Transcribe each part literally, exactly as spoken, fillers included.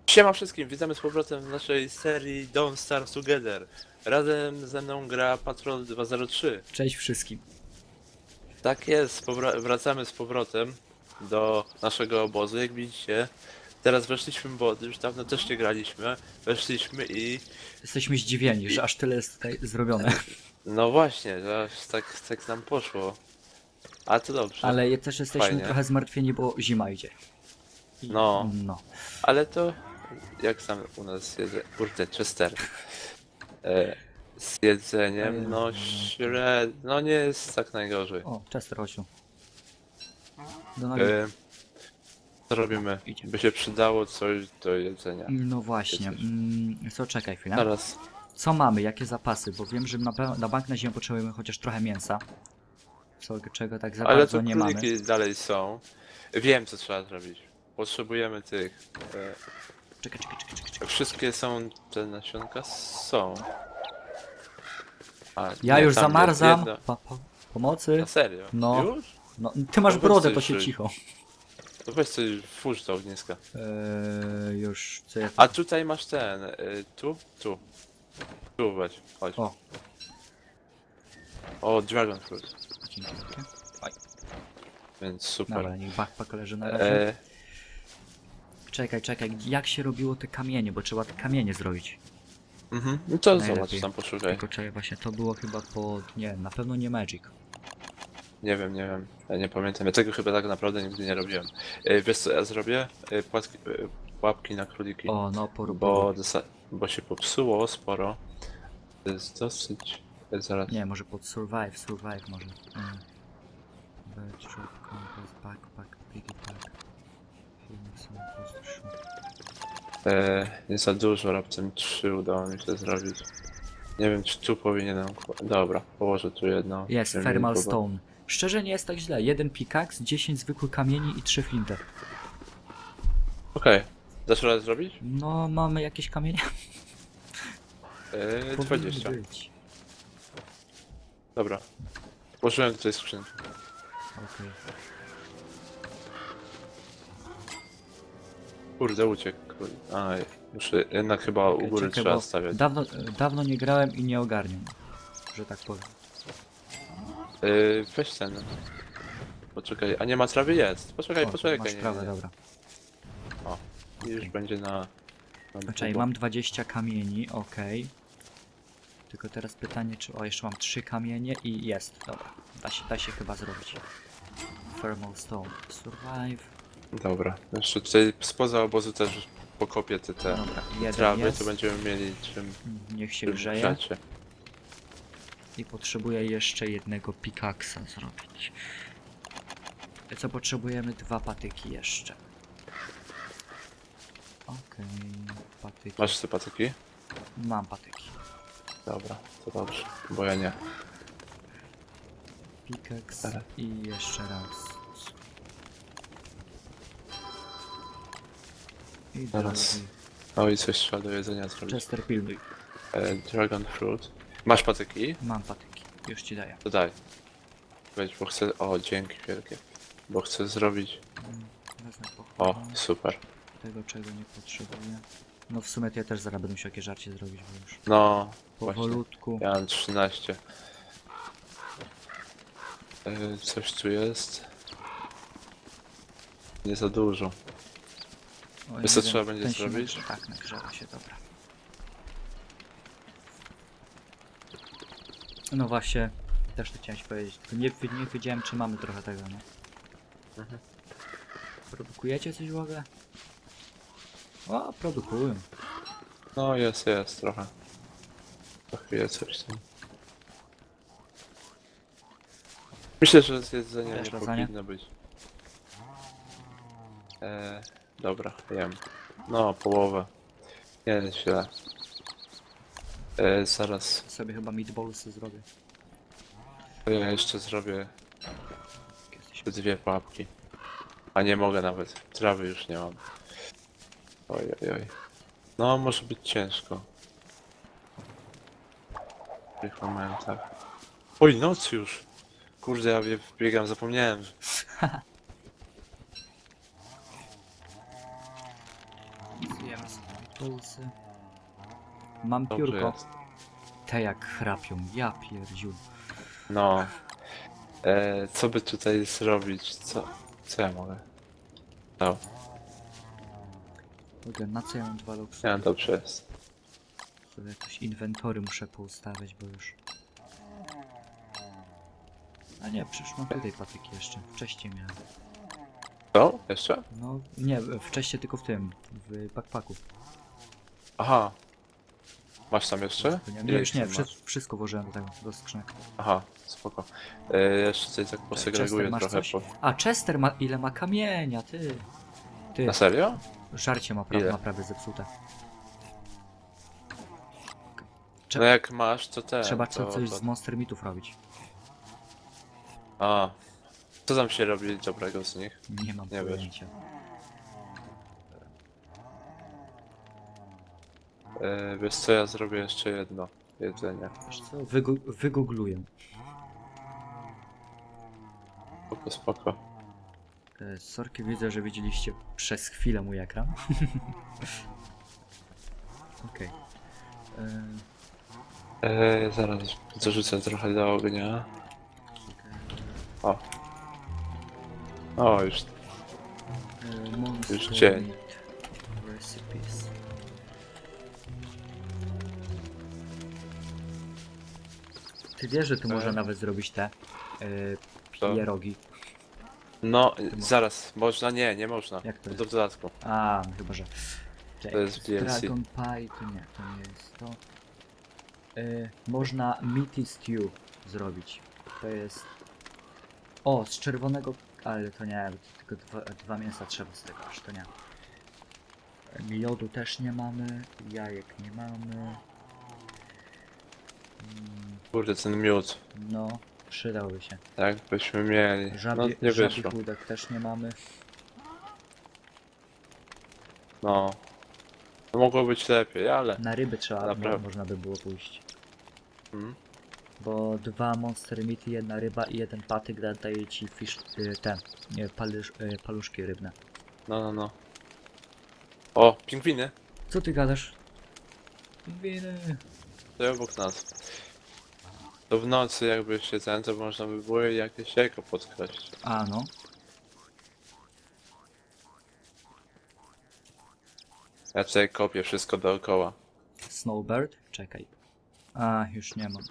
Siema wszystkim, witamy z powrotem w naszej serii Don't Starve Together. Razem ze mną gra Patrol dwa zero trzy. Cześć wszystkim. Tak jest, powra- wracamy z powrotem do naszego obozu. Jak widzicie, teraz weszliśmy, bo już dawno też nie graliśmy. Weszliśmy i... Jesteśmy zdziwieni, że aż tyle jest tutaj zrobione. No właśnie, że aż tak, tak nam poszło. A to dobrze. Ale je- też jesteśmy Fajnie. trochę zmartwieni, bo zima idzie. I, No. no. Ale to... Jak sam u nas jedzenie... Kurde, Chester. E, z jedzeniem, no średnio... No nie jest tak najgorzej. O, Chester, chodź tu. Do nogi. E, co robimy? Idzie. By się przydało coś do jedzenia. No właśnie. Coś. Mm, co, czekaj chwilę. Teraz. Co mamy? Jakie zapasy? Bo wiem, że na, pe- na bank na zimę potrzebujemy chociaż trochę mięsa. Co, czego tak za Ale bardzo to nie mamy. króliki dalej są. Wiem co trzeba zrobić. Potrzebujemy tych. E, Czekaj, czekaj, czekaj, czekaj. czekaj. wszystkie są te nasionka? Są. A, Ja nie, już tam jest zamarzam. jedna. Pa, pa, pomocy. Na serio? No. Już? No, ty masz No weź brodę, coś to się żyj. cicho. To weź coś włóż do ogniska. Eee, już, co ja... A tutaj masz ten. E, tu? Tu. Tu weź. Chodź. O, O, Dragon Fruit. dzięki. wielkie. Oj, Więc super. dobra, niech backpack leży na razie. E, Czekaj, czekaj, jak się robiło te kamienie, bo trzeba te kamienie zrobić. mhm. No to Najlepiej. zobacz, tam poszukaj. Tylko czekaj, właśnie to było chyba pod... nie, na pewno nie Magic. Nie wiem, nie wiem. Ja nie pamiętam. Ja tego chyba tak naprawdę nigdy nie robiłem. E, wiesz co ja zrobię? E, płatki, e, pułapki na króliki. O, no, por, Bo, dosa- bo się popsuło sporo. To jest dosyć... e, Zaraz. Nie, może pod Survive, Survive może. Mm. Bedrock, Compass, Backpack, Piggy Pack. Healing Sun, Post Shoe. E, nie za dużo, raptem trzy udało mi się zrobić. Nie wiem czy tu powinienem... kła- Dobra, położę tu jedno. Jest, żeby Thermal nie było- Stone. Szczerze nie jest tak źle. Jeden pickaxe, dziesięć zwykłych kamieni i trzy flinty. Okej. Dasz radę zrobić? No, mamy jakieś kamienie? E, Powinny dwadzieścia. być. Dobra. Położyłem tutaj skrzynkę. Okej. Kurde, uciekł. Aj, muszę jednak chyba u Okej, góry czekaj, trzeba bo stawiać. Dawno, dawno nie grałem i nie ogarniam, że tak powiem. Yy, weź ten. Poczekaj, a nie ma trawy? Jest. Poczekaj, O, poczekaj. masz nie, prawę, nie, nie. dobra. I już będzie na... na Czekaj, długo. mam dwadzieścia kamieni, okej. Tylko teraz pytanie, czy... O, jeszcze mam trzy kamienie i jest, dobra. Da się, da się chyba zrobić. Thermal Stone. Survive. Dobra. Jeszcze tutaj spoza obozu też pokopię te, te Dobra, jeden trawy, jest. to będziemy mieli czym... Niech się czym grzeje. grzać się. I potrzebuję jeszcze jednego pikaksa zrobić. Co potrzebujemy? Dwa patyki jeszcze. Okej, patyki. Masz te patyki? Mam patyki. Dobra, to dobrze. Bo ja nie. Pikaks Dobra. i jeszcze raz. I Teraz. drugi. O i coś trzeba do jedzenia zrobić. Chester, pilnuj. E, Dragon Fruit. Masz patyki? Mam patyki. Już ci daję. To daj. Weź, bo chcę... O, dzięki wielkie. Bo chcę zrobić... Mm, Wezmę O, pochowam super. tego, czego nie potrzebuję. No w sumie to ja też zaraz będę musiał jakieś żarcie zrobić, bo już No, właśnie. powolutku. Ja mam trzynaście. Yy, coś tu jest. Nie za dużo. O, Wiesz, co jeden- trzeba będzie ten się zrobić? nagrze- Tak, nagrzewa się, dobra. No właśnie, też to chciałem ci powiedzieć. Tylko nie, wy- nie wiedziałem, czy mamy trochę tego, nie? Mhm. Produkujecie coś w ogóle? O, produkują. No jest, jest trochę. To chwilę coś tam. Myślę, że z jedzeniem Też nie lasagne? powinno być. Eee, dobra, jem. No, połowę. Nie jest źle. Eee, zaraz. Sobie chyba meatballsy zrobię. To ja jeszcze zrobię Jakieś- te dwie pułapki. A nie mogę nawet. Trawy już nie mam. Oj, oj, oj. No, może być ciężko. W tych momentach. Oj, noc już! Kurde, ja wie- biegam, zapomniałem. że- Zjemy sobie tulsy. Mam Dobrze piórko. jest. Te jak chrapią, ja pierdziu. No. E, co by tutaj zrobić? Co, co ja mogę? No, Kurde, na co ja mam dwa loksy? nie, dobrze jest. Sobie jakieś inwentory muszę poustawiać, bo już... A nie, przecież mam tutaj patyki jeszcze. Wcześniej miałem. Co? Jeszcze? No, nie, wcześniej tylko w tym, w backpacku. Aha. Masz tam jeszcze? Nie, Ile nie, już ich nie, tam wszy masz? wszystko włożyłem do tego, do skrzynek. Aha, spoko. E, jeszcze tutaj tak posegreguję masz trochę coś? po... A, Chester ma, ile ma kamienia, ty. Ty, Na serio? żarcie ma prawie, Ile? ma prawie zepsute. Cze- No jak masz, to ten. Trzeba to, coś to... z Monster Meatów robić. A. Co tam się robi dobrego z nich? Nie mam Nie wiesz. pojęcia. E, wiesz co, ja zrobię jeszcze jedno jedzenie. Wiesz co, Wygu wygoogluję. Spoko, spoko. E, sorki, widzę, że widzieliście przez chwilę mój ekran. Okej. Okay. E, zaraz dorzucę trochę do ognia. O. O, już. E, Monster Już dzień. Meat Recipes. Ty wiesz, że tu E. można nawet zrobić te Co? e, pierogi. No, mo- zaraz, można? Nie, nie można. Jak to To jest? do dodatku. A, chyba że. Czekaj, jest D L C. Dragon Pie, to nie, to nie jest to. E, można meaty stew zrobić. To jest... O, z czerwonego... Ale to nie, tylko dwa, dwa mięsa trzeba z tego, aż to nie. Miodu też nie mamy, jajek nie mamy. Mm, Kurde, ten miód. no, przydałby się. Tak, byśmy mieli. No, Żabie, nie żabich wyszło. łódek też nie mamy. No. No mogło być lepiej, ale... Na ryby trzeba, Naprawdę. mo, można by było pójść. Hmm? Bo dwa monster meaty, jedna ryba i jeden patyk da, daje ci fish, y, te, nie, palusz, y, paluszki rybne. No, no, no. O, pingwiny. Co ty gadasz? Winy. To obok nas. To w nocy jakby się ten, to można by było jakieś jajko podkraść. A no. Ja tutaj kopię wszystko dookoła. Snowbird? Czekaj. A, już nie mam.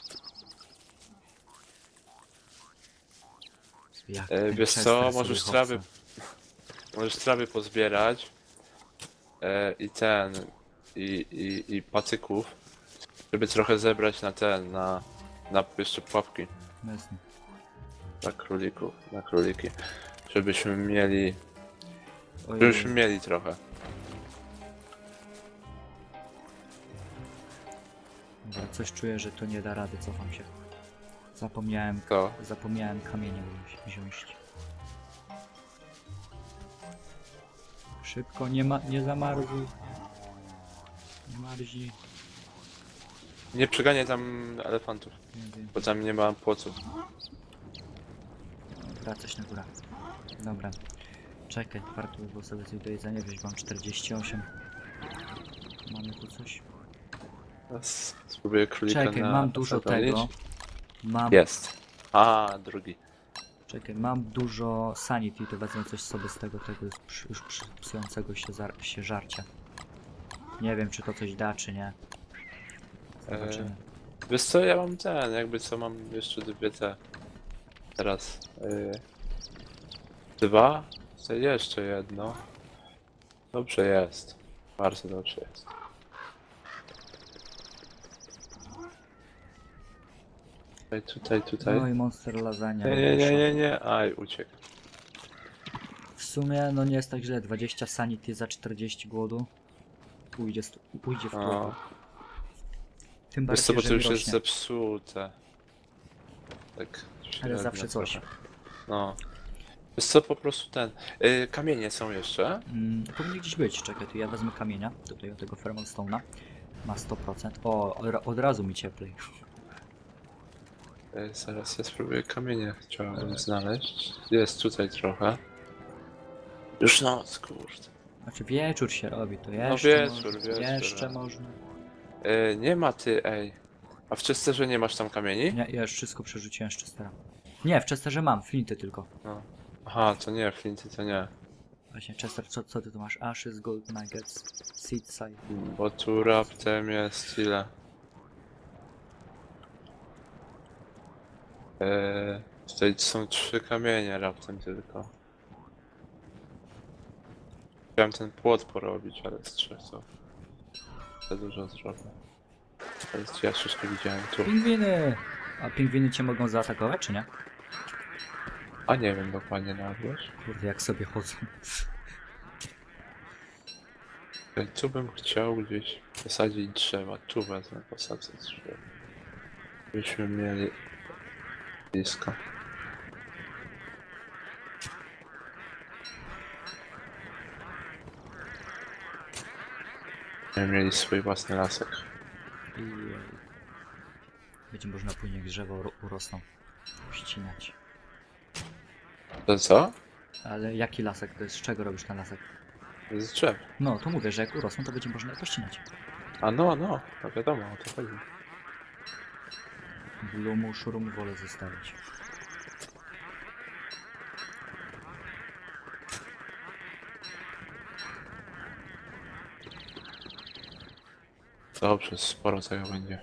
Jak E, ten wiesz Chester co, sobie możesz chowca. trawy... Możesz trawy pozbierać. E, I ten... I, i, I patyków. Żeby trochę zebrać na ten, na... Na jeszcze pułapki. Jasne. Na królików, na króliki. Żebyśmy mieli... Ojej. Żebyśmy mieli trochę. Dobra, coś czuję, że to nie da rady, cofam się. Zapomniałem, To. zapomniałem kamienie wziąć- wziąć. Szybko, nie ma, nie zamarzuj. Nie marzi. Nie przeganiaj tam elefantów, Nie wiem. bo tam nie ma płoców. Wracać na górę. Dobra. Czekaj, warto by było sobie coś do jedzenia wziąć, mam czterdzieści osiem. Mamy tu coś? Teraz spróbuję królika Czekaj, na... mam dużo zapalić. tego. Mam, Jest. A, drugi. czekaj, mam dużo sanity, to wezmę coś sobie z tego, tego już, przy, już przy, psującego się, zar, się żarcia. Nie wiem, czy to coś da, czy nie. Zobaczymy. E, wiesz co, ja mam ten, jakby co, mam jeszcze dwie te. Teraz. Yy, dwa? Co, jeszcze jedno. Dobrze jest. Bardzo dobrze jest. Tutaj, tutaj, tutaj. No i monster lasagna. Nie, nie, nie, nie, nie. Aj, uciekł. W sumie, no nie jest tak źle, dwadzieścia sanity za czterdzieści głodu. Pójdzie, st- pójdzie w O. tłoku. Tym Wiesz co, bardziej, bo że to mi już jest rośnie. zepsute. Tak. Ale średnio zawsze coś. trochę. No. Wiesz co, po prostu ten. Yy, kamienie są jeszcze. Mm, powinien gdzieś być, czekaj, tu ja wezmę kamienia, tutaj od tego Thermal Stone'a. Ma sto procent. O, od- od razu mi cieplej. Yy, zaraz ja spróbuję kamienie chciałbym znaleźć. Jest tutaj trochę. Już noc, kurde. Znaczy wieczór się robi, to No jeszcze wieczór, można. wieczór, Jeszcze no. można. E, nie ma ty, ej. A w Chesterze nie masz tam kamieni? Nie, ja już wszystko przerzuciłem z Chestera. Nie, w Chesterze mam, flinty tylko. No. Aha, to nie, flinty to nie. Właśnie, Chester, co, co ty tu masz? Ashes, Gold Nuggets, Seed Side. Bo tu raptem jest ile? Eee, tutaj są trzy kamienie raptem tylko. Chciałem ten płot porobić, ale z trzech to za dużo zrobię. Ale ja wszystko widziałem tu. Pingwiny! A pingwiny cię mogą zaatakować, czy nie? A nie wiem dokładnie nawet, wiesz? Kurde, jak sobie chodzą. Ej, tu bym chciał gdzieś posadzić drzewa. Tu wezmę, posadzę drzewa. Byśmy mieli blisko. Będziemy mieli swój własny lasek. I będzie można później jak drzewo uro- urosną. Ścinać. To co? Ale jaki lasek? To jest z czego robisz ten lasek? Z drzew. No, to mówię, że jak urosną, to będzie można je pościnać. A no, no, no wiadomo, o to chodzi. Blumu, szurumu wolę zostawić. Dobrze, sporo tego będzie.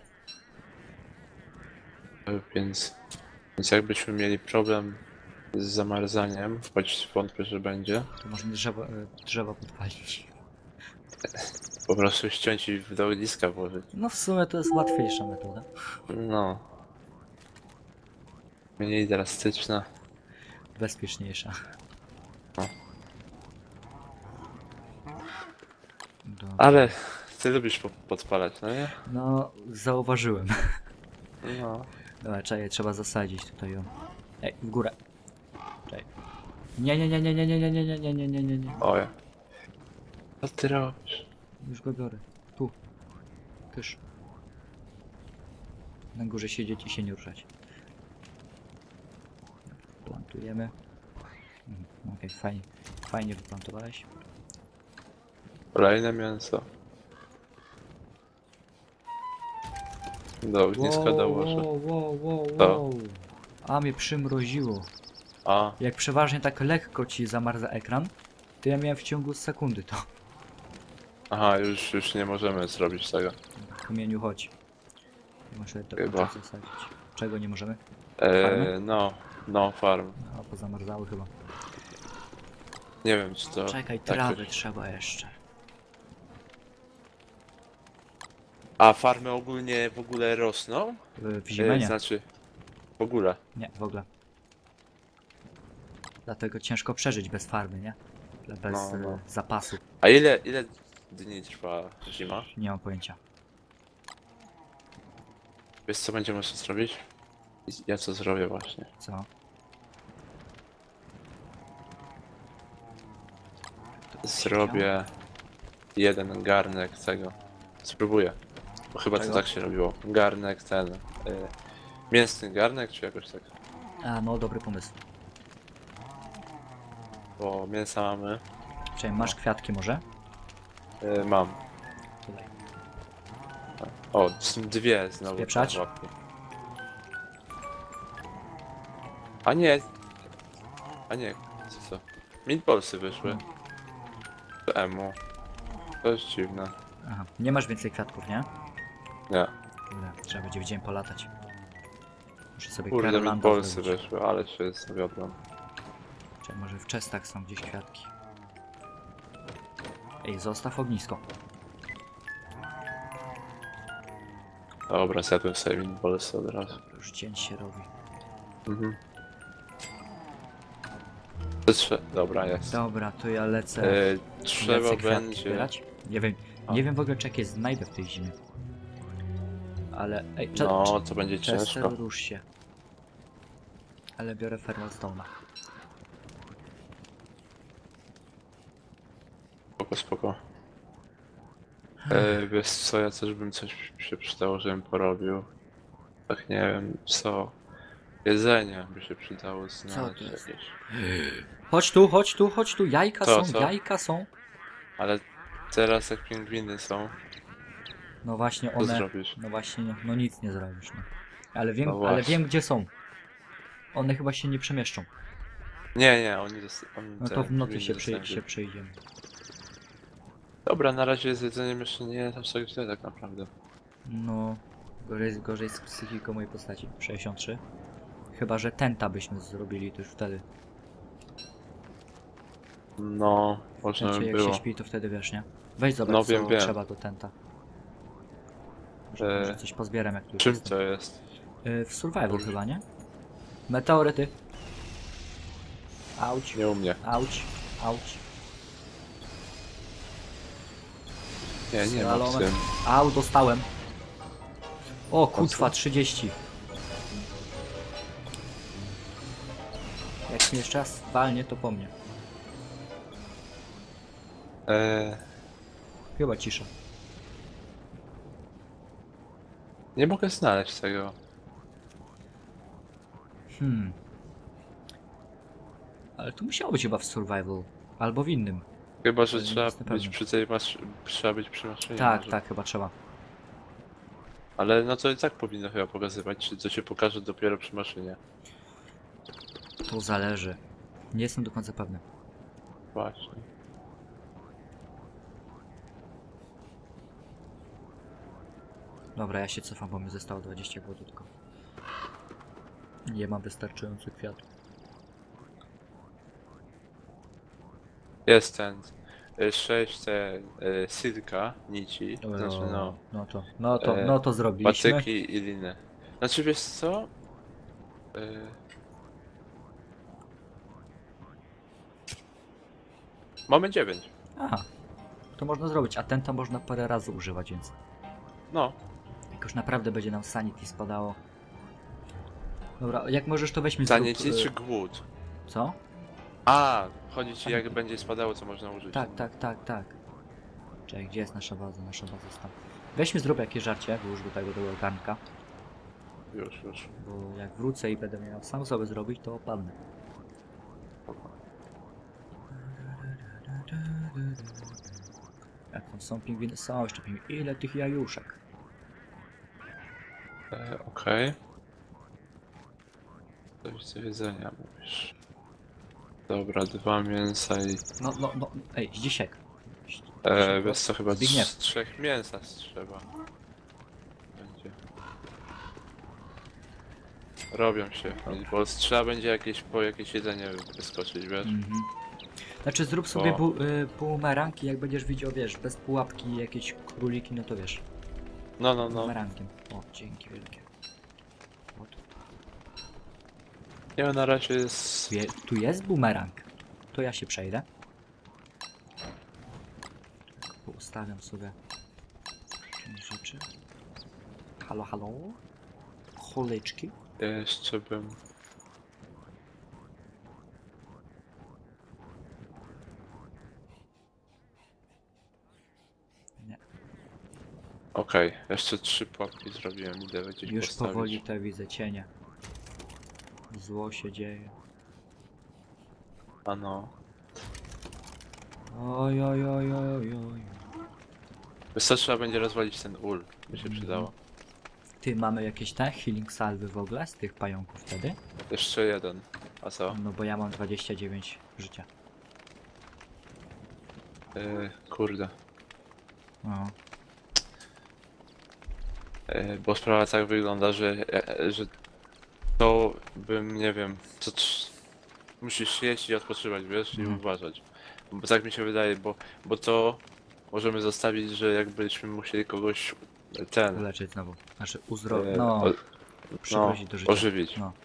E, Więc, więc jakbyśmy mieli problem z zamarzaniem, choć wątpię, że będzie, To możemy drzewo, e, drzewa podpalić. po prostu ściąć i w do ogniska włożyć. No w sumie to jest łatwiejsza metoda. No. Mniej drastyczna. Bezpieczniejsza. No. Dobra. Ale ty lubisz po podpalać, no nie? No, zauważyłem. No. Dobra, czekaj, trzeba zasadzić tutaj ją. Ej, w górę. Czekaj. Nie, nie, nie, nie, nie, nie, nie, nie, nie, nie, nie, nie, nie, nie. Oje. Co ty robisz? Już go biorę. Tu. Kysz. Na górze siedzieć i się nie ruszać. Plantujemy. Mhm, okej, fajnie. Fajnie wyplantowałeś. Kolejne mięso. Do ogniska dołożę. wow, wow, wow, Co? wow. A mnie przymroziło. A, Jak przeważnie tak lekko ci zamarza ekran, to ja miałem w ciągu sekundy to. aha, już, już nie możemy zrobić tego. Kamieniu chodź. Muszę to Chyba. zasadzić. Czego nie możemy? Eee, Farmy? no, no farm. A pozamarzały chyba. Nie wiem czy to... Czekaj, tak trawy już- trzeba jeszcze. A farmy ogólnie w ogóle rosną? W w zimę Eee, nie. znaczy, w ogóle. Nie, w ogóle. Dlatego ciężko przeżyć bez farmy, nie? Bez No, no. e, zapasu. A ile, ile dni trwa zima? Nie mam pojęcia. Wiesz co będziemy jeszcze zrobić? Ja co zrobię właśnie. Co? Zrobię jeden garnek tego. Spróbuję. Bo chyba Czego? to tak się robiło. Garnek ten. Y, mięsny garnek czy jakoś tak. A, no dobry pomysł. Bo mięsa mamy. Czekaj, masz kwiatki może? Y, mam. Tutaj. O, są dwie znowu. Spieprzać? łapki. A nie. A nie. Co to? Meatballsy wyszły. To emu. To jest dziwne. Aha, nie masz więcej kwiatków, nie? Nie. Kurde, trzeba będzie w dzień polatać. Muszę sobie Kurde, Carolanda meatballsy zrobić. wyszły, ale się zawiodłem. Czekaj, może w chestach są gdzieś kwiatki. Ej, zostaw ognisko. Dobra, zjadłem sobie meatballsy od razu. Już dzień się robi. Mhm. To trze- Dobra, jest. Dobra, to ja lecę. E, trzeba lecę kwiatki będzie. zbierać. Nie wiem, A. nie wiem w ogóle czy jakie znajdę w tej zimie. Ale, ej, cze- No, to będzie Chester, ciężko. rusz się. Ale biorę Thermalstone'a. Spoko, spoko. E, wiesz co, ja też bym coś się przydało, żebym porobił. Tak nie wiem, co. Jedzenie by się przydało znaleźć to jest? jakieś. Chodź tu, chodź tu, chodź tu, jajka Co, są, co? jajka są. Ale teraz jak pingwiny są, No właśnie co one... zrobisz? No właśnie, no, no nic nie zrobisz, no. Ale wiem, No ale właśnie. wiem gdzie są. One chyba się nie przemieszczą. Nie, nie, oni, dost- oni No te to w nocy pingwiny się, przy, dostają. się przejdziemy. Dobra, na razie z jedzeniem jeszcze nie jest aż tak źle tak naprawdę. No... Gorzej, gorzej z psychiką mojej postaci. sześćdziesiąt trzy. Chyba, że tenta byśmy zrobili, to już wtedy. No, W można tencie by jak było. się śpi, to wtedy wiesz, nie? Weź zobacz, No, co wiem, wiem. trzeba do tenta. Może, E, może coś pozbieram, jak tu już Czym jestem. to jest? Y, w survival chyba, nie? Meteoryty. Auć, Nie u mnie. auć, auć. Nie, nie ma w Slalomem. tym. Au, dostałem. O, kutwa, trzydzieści. Jak mnie jeszcze raz walnie, to po mnie. Eee, Chyba cisza. nie mogę znaleźć tego. Hmm. Ale tu musiało być chyba w survival. Albo w innym. Chyba, że Nie trzeba jestem być pewny. przy tej masz... trzeba być przy maszynie. Tak, może. tak, chyba trzeba. Ale no to i tak powinno chyba pokazywać, czy to się pokaże dopiero przy maszynie. To zależy. Nie jestem do końca pewny. Właśnie. Dobra, ja się cofam, bo mi zostało dwadzieścia godzin tylko. Nie mam wystarczająco kwiatów. Jest ten y, sześć te y, silka, nici, znaczy no, No to, no to, E, no to zrobiliśmy. patyki i liny. Znaczy wiesz co? Y, Mamy dziewięć. Aha. To można zrobić, a ten to można parę razy używać, więc... No, Jak już naprawdę będzie nam sanity spadało. Dobra, jak możesz to weźmy zanieci zrób, czy y, głód? Co? A, chodzi ci jak Sanity. będzie spadało, co można użyć. Tak, tak, tak, tak. Czekaj, gdzie jest nasza baza? Nasza baza jest tam. Weźmy zrób jakieś żarcie, włóż do tego do garnka. Już, już. Bo jak wrócę i będę miał sam sobie zrobić, to opadnę. Jak tam są pingwiny? Są jeszcze pingwiny. Ile tych jajuszek? E, Okej. Coś do jedzenia mówisz. Dobra, dwa mięsa i... No, no, no, ej, zdzisiek. E, wiesz co, chyba Zbigniew. z trzech mięsa trzeba. Będzie. Robią się, bo trzeba będzie jakieś po jakieś jedzenie wyskoczyć, wiesz? Mhm. Znaczy zrób sobie O. bu, y, bumeranki, jak będziesz widział, wiesz, bez pułapki, jakieś króliki, no to wiesz. No, no, no. Bumerankiem. O, dzięki wielkie. O, tu, Nie, na razie jest... tu, je, tu jest bumerang. To ja się przejdę. Tak, ustawiam sobie część rzeczy. Halo, halo. Choleczki. Jeszcze bym... Nie. Okej, jeszcze trzy pułapki zrobiłem, idę gdzieś Już postawić. powoli te widzę cienie. Zło się dzieje. A no. Oj, oj, oj, oj, oj. Wiesz co, trzeba będzie rozwalić ten ul, by się Mhm. przydało. Ty, mamy jakieś te healing salwy w ogóle z tych pająków wtedy? Jeszcze jeden. A co? No bo ja mam dwadzieścia dziewięć życia. Yy, kurde. No. Yy, bo sprawa tak wygląda, że, e, że to bym, nie wiem, co trz- musisz jeść i odpoczywać, wiesz, Mhm. i uważać. Bo tak mi się wydaje, bo, bo to możemy zostawić, że jakbyśmy musieli kogoś ten, Uleczyć znowu. Znaczy uzdrowić. e, No, o, przywrócić do życia. ożywić. No.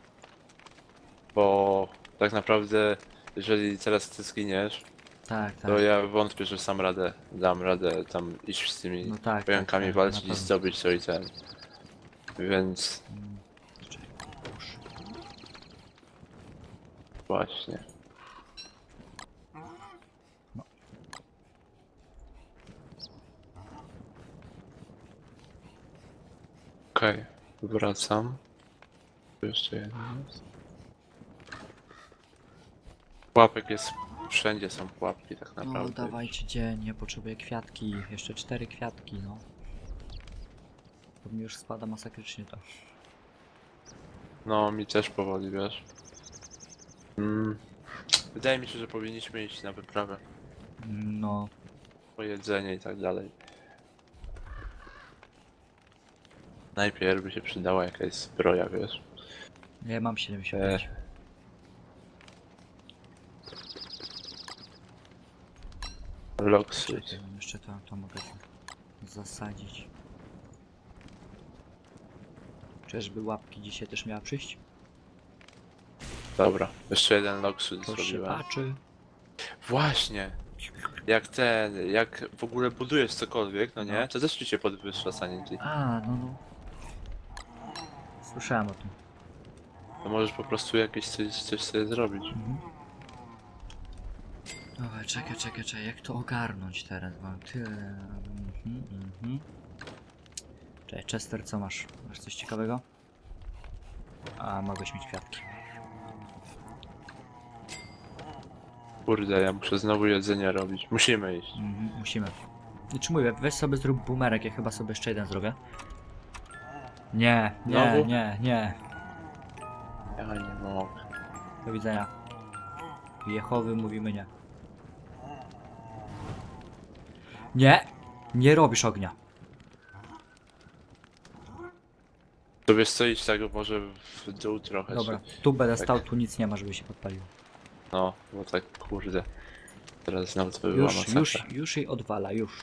Bo tak naprawdę, jeżeli teraz ty zginiesz, Tak, tak. to ja wątpię, że sam radę, dam radę tam iść z tymi No tak, pająkami tak, tak, walczyć na i pewno. zdobyć co i ten. Więc Mm, czekaj, już. właśnie. No. Okej, wracam. Tu jeszcze jeden jest. Łapek jest wszędzie są pułapki tak No naprawdę. dawajcie dzień, ja potrzebuję kwiatki. Jeszcze cztery kwiatki, no. Bo mi już spada masakrycznie to. No, mi też powoli, wiesz. Mm. Wydaje mi się, że powinniśmy iść na wyprawę. No, Po jedzenie i tak dalej. Najpierw by się przydała jakaś zbroja, wiesz. ja mam siedemdziesiąt pięć. Locksuit. Czekaj, mam jeszcze to, to mogę tu zasadzić. Czyżby łapki dzisiaj też miała przyjść? Dobra, jeszcze jeden locksuit To się zrobiłem. patrzy. Właśnie! Jak ten, jak w ogóle budujesz cokolwiek, no nie? No. To też ci się podwyższa sanity. A, no no. Słyszałem o tym. To możesz po prostu jakieś coś, coś sobie zrobić. Mhm. Dobra, czekaj, czekaj, czekaj, jak to ogarnąć teraz? Mam tyle... Mhm, mhm. Cześć, Chester, co masz? Masz coś ciekawego? A, mogłeś mieć kwiatki. Kurde, ja muszę znowu jedzenie robić. Musimy iść. Mhm, musimy. Znaczy mówię, weź sobie zrób bumerek, ja chyba sobie jeszcze jeden zrobię. Nie, nie, Znowu? nie, nie. Ja nie mogę. Do widzenia. Jehowy mówimy nie. Nie! Nie robisz ognia. To wiesz co, iść tego może w dół trochę. Dobra, Czy... tu będę tak. stał, tu nic nie ma, żeby się podpaliło. No, bo tak kurde. Teraz znowu to by była Już, masakra. już, już jej odwala, już.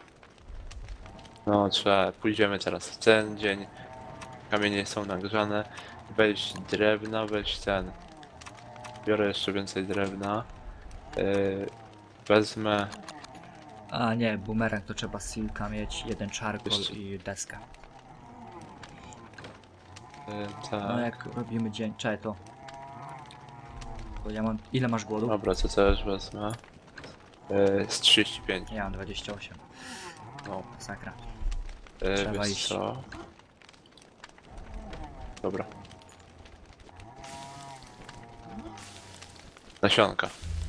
No trzeba, pójdziemy teraz w ten dzień. Kamienie są nagrzane. Weź drewna, weź ten. Biorę jeszcze więcej drewna. Yy, wezmę. A nie, bumerang to trzeba silka mieć, jeden charcoal Jeszcze- i deskę. Yy, No tak. jak robimy dzień, czekaj to. Bo ja mam, ile masz głodu? Dobra, to też wezmę. Yy, z trzydzieści pięć. Ja mam dwadzieścia osiem. No. Masakra. Yy, Trzeba wiesz iść. co? Dobra. Nasionka.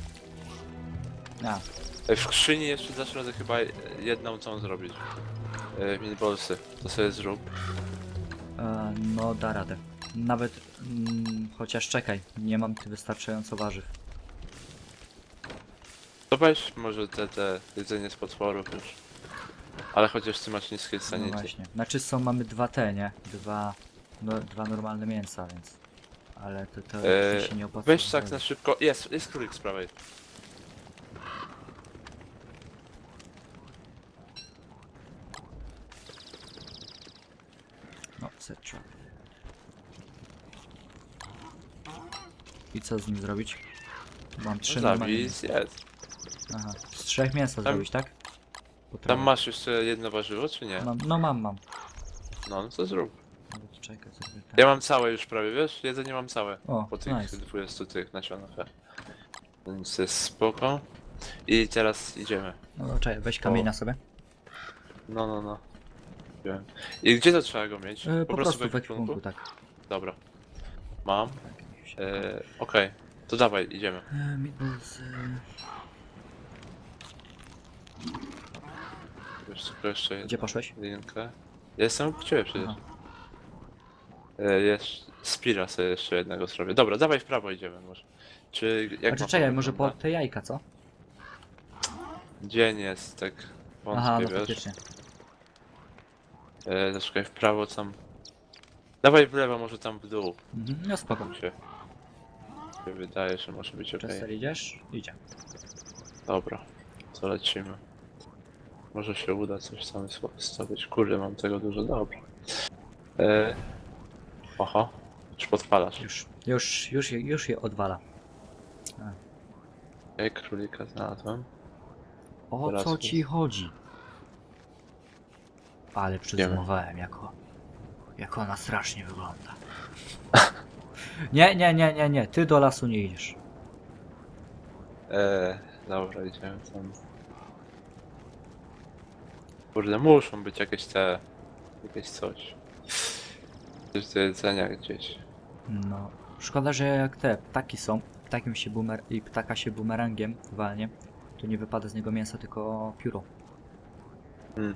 A, Yy, W skrzyni jeszcze dasz radę chyba jedną tą zrobić. Yy, Minbolsy. To sobie zrób. e, no da radę. Nawet, mm, chociaż czekaj, nie mam tu wystarczająco warzyw. To weź może te, te jedzenie z potworów już. Ale chociaż ty masz niskie No sanity. właśnie. Znaczy są, mamy dwa te, nie? Dwa, no, dwa normalne mięsa, więc... Ale to, to Eee, się nie opłaca. Weź tak na szybko. Jest, jest królik z prawej. No, set trap. I co z nim zrobić? Mam trzy normalne Zabij, mięsa. jest. Aha, z trzech mięsa Tam- zrobić, tak? Tam Potrafię. masz jeszcze jedno warzywo, czy nie? Mam, no mam, mam. No, no to zrób. No to czekaj, zrobię tak. Ja mam całe już prawie, wiesz? Jedzenie mam całe. O, Po tych nice. dwudziestu tych nasionach. Więc jest spoko. I teraz idziemy. No to czekaj, weź kamienia sobie. No, no, no. Wiem. I gdzie to trzeba go mieć? E, po, prostu w ekwipunku, tak. Dobra. Mam. tak niech się- E, Okej. To dawaj, idziemy. E, meatballs, e, Wiesz, tylko jeszcze jedną Gdzie poszłeś? linkę. Ja jestem u ciebie przecież. Aha. E, jest Spira sobie jeszcze jednego zrobię. Dobra, dawaj w prawo idziemy może. Czy jak Znaczy ma czekaj, to może po wygląda? te jajka, co? Dzień jest, tak wątpię, Aha, no wiesz. faktycznie. E, zaczekaj w prawo tam. Dawaj w lewo, może tam w dół. Mhm, no spoko. Mi się, się wydaje, że może być okej. Chester idziesz? Idzie. Dobra, to lecimy. Może się uda coś tam stawić. Kurde, mam tego dużo, dobra. E... Oho, już podpalasz. Już, już, już, je, już je odwala. Okej, królika znalazłem. O Teraz co już. ci chodzi? Ale przyzumowałem, jako, jak ona strasznie wygląda. Nie, nie, nie, nie, nie, ty do lasu nie idziesz. Eee, dobra, idziemy tam. Kurde, muszą być jakieś te... jakieś coś. Coś do jedzenia gdzieś. No, szkoda, że jak te ptaki są, ptakiem się boomer i ptaka się bumerangiem walnie, to nie wypada z niego mięso, tylko pióro. Hmm.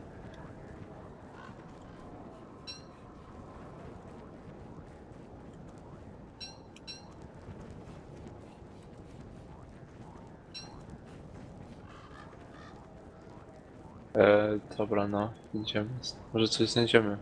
E, dobra, no, idziemy. Może coś znajdziemy.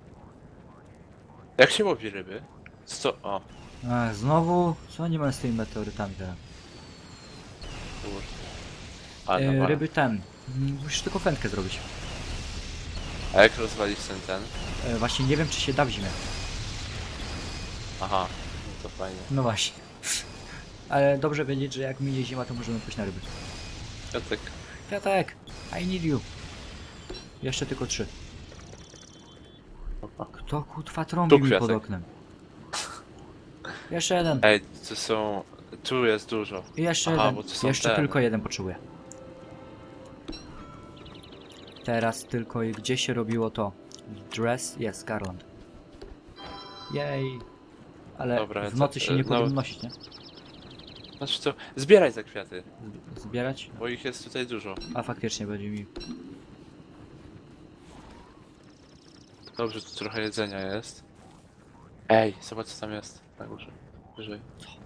Jak się łowi ryby? Sto... O, Ech, znowu? Co oni mają z tymi meteorytami teraz? kurde. A, E, no, ryby ten. Mm, Musisz tylko wędkę zrobić. A jak rozwalić ten ten? E, właśnie nie wiem, czy się da w zimie. Aha, no to fajnie. No właśnie. Ale dobrze wiedzieć, że jak minie zima, to możemy pójść na ryby. Piotrek. Kwiatek, I need you. Jeszcze tylko trzy. Opa. Kto kutwa trąbi Tu mi pod kwiatek. oknem? Jeszcze jeden. Ej, to są... Tu jest dużo. I jeszcze Aha, jeden. bo to są Jeszcze te. tylko jeden potrzebuję. Teraz tylko i gdzie się robiło to? Dress? Jest, garland. Jej. Ale Dobra, w to- nocy się nie no. powinno nosić, nie? Znaczy to... Zbieraj te kwiaty, Z- Zbierać? bo ich jest tutaj dużo. A faktycznie będzie mi... Dobrze, tu trochę jedzenia jest. Ej, zobacz co tam jest na górze. Wyżej.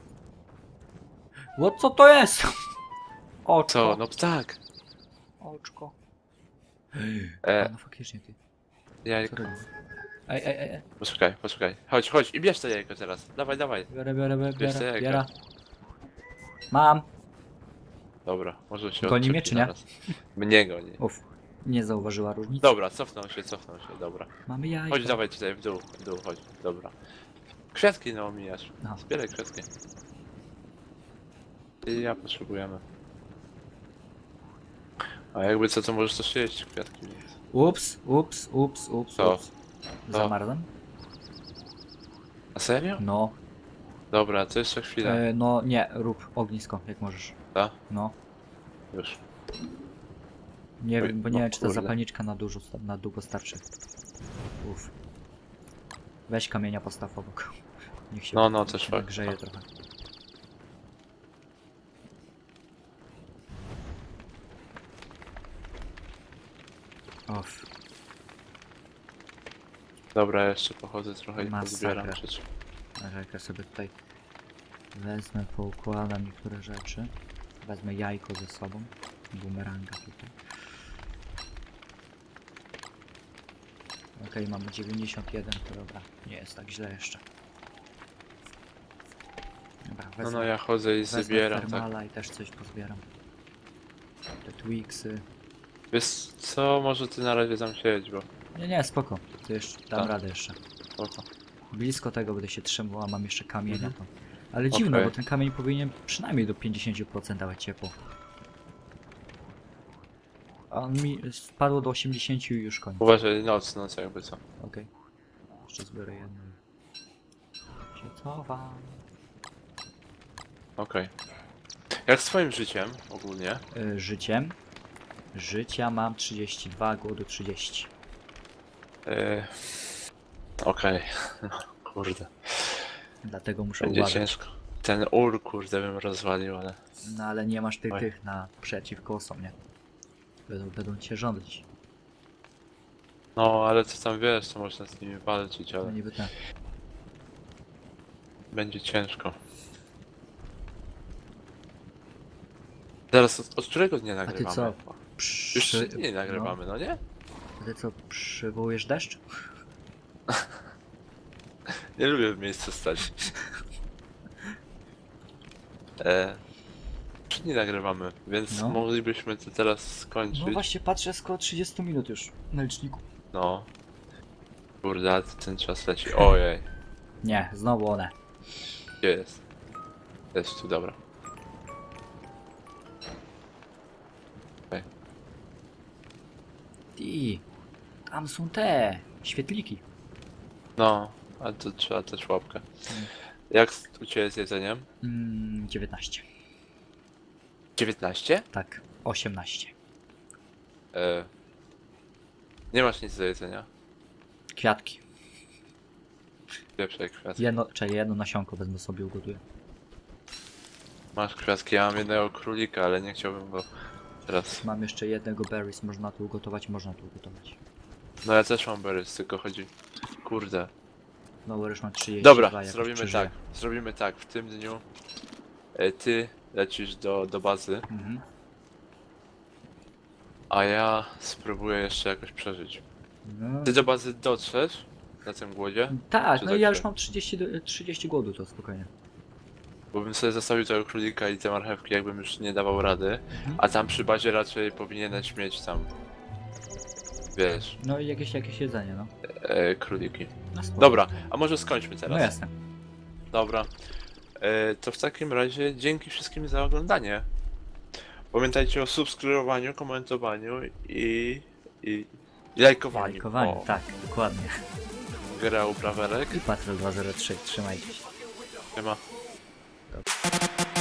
What, co to jest? Oczko. Co? No ptak! Oczko. E, A, no faktycznie ty. Co jajko. robisz? Ej, ej, ej, ej. Poczekaj, poczekaj. Chodź, chodź i bierz to jajko teraz. Dawaj, dawaj. Biorę, biorę, biorę, Wiesz co, biorę, jajka? biorę. Mam. Dobra, może się Goni mnie, odczepi czy nie? zaraz. Mnie goni. Uf. Nie zauważyła różnicy. Dobra, cofnął się, cofnął się, dobra. Mamy jajko. Chodź, dawaj tutaj w dół, w dół, chodź, dobra. Kwiatki no omijasz. No. Zbieraj kwiatki. I ja potrzebujemy. A jakby co, to możesz też jeść kwiatki. Ups, ups, ups, ups, Co? ups. Co? Zamarzłem? A serio? No. Dobra, to jeszcze chwilę. E, no nie, rób ognisko, jak możesz. Tak? No. Już. Nie Oj, wiem, bo no nie wiem, czy ta kurde. zapalniczka na, dużo, sta- na długo starczy. Uf. Weź kamienia postaw obok. Niech się No, no, niech też się fakt. nagrzeje trochę. Off. Dobra, jeszcze pochodzę trochę i Masakra. pozbieram rzeczy. Jak ja sobie tutaj wezmę, poukładam niektóre rzeczy. Wezmę jajko ze sobą. Bumeranga tutaj. Okej, mamy dziewięćdziesiąt jeden, to dobra. Nie jest tak źle jeszcze. Dobra, wezmę, No, no, ja chodzę i wezmę zbieram, tak. Thermala i też coś pozbieram. Te Twixy. Wiesz co, może ty na razie tam siedź, bo... Nie, nie, spoko. To jeszcze dam Tak. radę jeszcze. Spoko. Blisko tego będę się trzymał, a mam jeszcze kamienia Mhm. to. Ale dziwne, Okej. bo ten kamień powinien przynajmniej do pięćdziesiąt procent dawać ciepło. A on mi spadło do osiemdziesiąt i już koniec. Uważaj, noc, noc jakby co. Okej. Jeszcze zbiorę jedną. Się cofam. Okej. Jak z twoim życiem ogólnie? Y, życiem. Życia mam trzydzieści dwa, głodu trzydzieści. Yy... Okej. No, kurde. Dlatego muszę Będzie uważać. ciężko. Ten ur, kurde, bym rozwalił, ale... No ale nie masz tych, Oj. tych na przeciwko nie? Będą, będą cię rządzić. No, ale co tam wiesz, to można z nimi walczyć, No ale niby tak. będzie ciężko. Zaraz, od, od którego dnia A ty nagrywamy? co? Już Przy... nie nagrywamy, no nie? A ty co, przywołujesz deszcz? Nie lubię w miejscu stać. E, czy nie nagrywamy, więc No. moglibyśmy to teraz skończyć. No właśnie patrzę, z koło trzydzieści minut już na liczniku. No. Kurde, ale ten czas leci. Ojej, Nie, znowu one. gdzie jest? Jest tu, dobra. Okej. Ty, tam są te świetliki. No, ale to trzeba też łapkę. Mm. Jak u ciebie z jedzeniem? Mm, dziewiętnaście. dziewiętnaście? Tak, osiemnaście. E, nie masz nic do jedzenia? Kwiatki. Pieprzej kwiat. Jedno, czekaj, jedno nasionko wezmę sobie, ugotuję. Masz kwiatki, ja mam jednego królika, ale nie chciałbym go teraz. Mam jeszcze jednego berries, można tu ugotować, można tu ugotować. No ja też mam berries, tylko chodzi... Kurde. No bo już mam trzydzieści dwa, Dobra, jakoś zrobimy przeżyję. tak. Zrobimy tak, w tym dniu e, ty lecisz do, do bazy, Mhm. a ja spróbuję jeszcze jakoś przeżyć. No, Ty do bazy dotrzesz na tym głodzie? tak, czy no tak ja się- już mam trzydzieści, do- trzydzieści głodu, to spokojnie. Bo bym sobie zostawił tego królika i te marchewki, jakbym już nie dawał rady. Mhm. A tam przy bazie raczej powinieneś mieć tam... Wiesz, No i jakieś, jakieś jedzenie, no. e, króliki. no spoko. Dobra, a może skończmy teraz? No jasne. Dobra. E, to w takim razie dzięki wszystkim za oglądanie. Pamiętajcie o subskrybowaniu, komentowaniu i, i, i lajkowaniu. Lajkowanie, O, tak, dokładnie. Grał Brawerek. I Patrol dwa zero trzy, trzymajcie się. Siema.